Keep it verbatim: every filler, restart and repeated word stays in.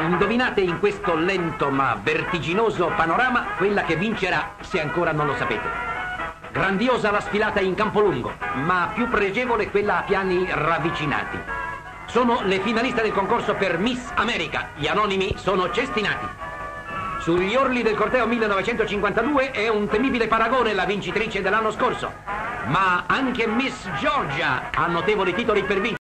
Indovinate in questo lento ma vertiginoso panorama quella che vincerà, se ancora non lo sapete. Grandiosa la sfilata in campo lungo, ma più pregevole quella a piani ravvicinati. Sono le finaliste del concorso per Miss America. Gli anonimi sono cestinati. Sugli orli del corteo millenovecentocinquantadue è un temibile paragone la vincitrice dell'anno scorso. Ma anche Miss Georgia ha notevoli titoli per vincere.